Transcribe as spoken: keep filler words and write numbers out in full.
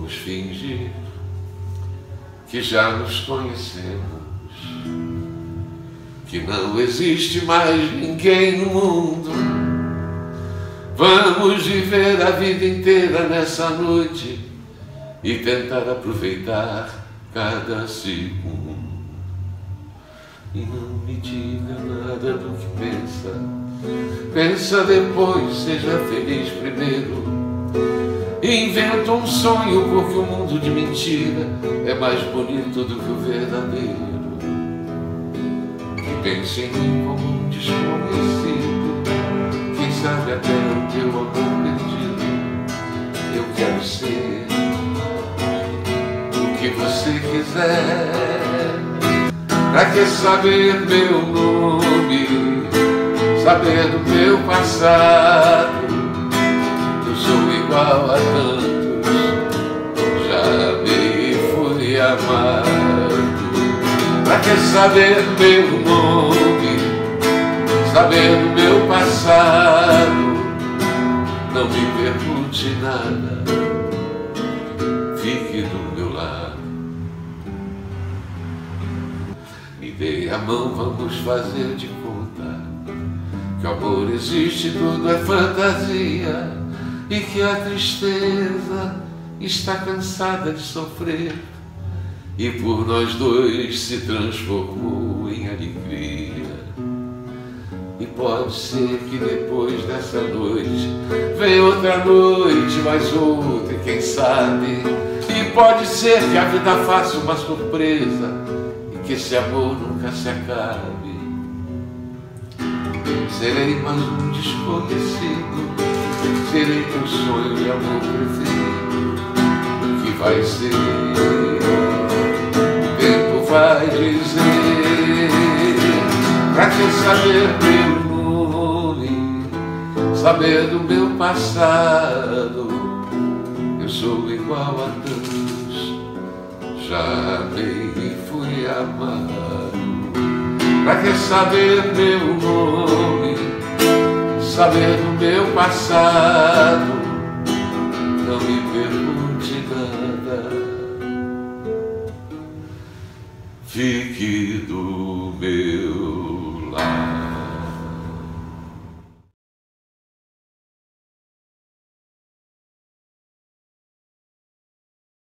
vamos fingir que já nos conhecemos, que não existe mais ninguém no mundo. Vamos viver a vida inteira nessa noite e tentar aproveitar cada segundo. E não me diga nada do que pensa, pensa depois, seja feliz primeiro. Inventa um sonho, porque o mundo de mentira é mais bonito do que o verdadeiro. E pense em mim como um desconhecido, quem sabe até o teu amor perdido. Eu quero ser o que você quiser. Pra que saber meu nome, saber do meu passado? Eu sou igual a tantos, já amei e fui amado. Pra que saber meu nome, saber do meu passado? Não me pergunte nada, fique do meu lado. Me dê a mão, vamos fazer de conta que o amor existe, tudo é fantasia, e que a tristeza está cansada de sofrer e por nós dois se transformou em alegria. E pode ser que depois dessa noite venha outra noite, mais outra, e quem sabe. E pode ser que a vida faça uma surpresa e que esse amor nunca se acabe. Serei mais um desconhecido, serei teu sonho e amor preferido. O que vai ser, o tempo vai dizer. Pra que saber meu nome, saber do meu passado? Eu sou igual a tantos, já amei e fui amado. Pra que saber meu nome, saber do meu passado? Não me pergunte nada, fique do meu lado.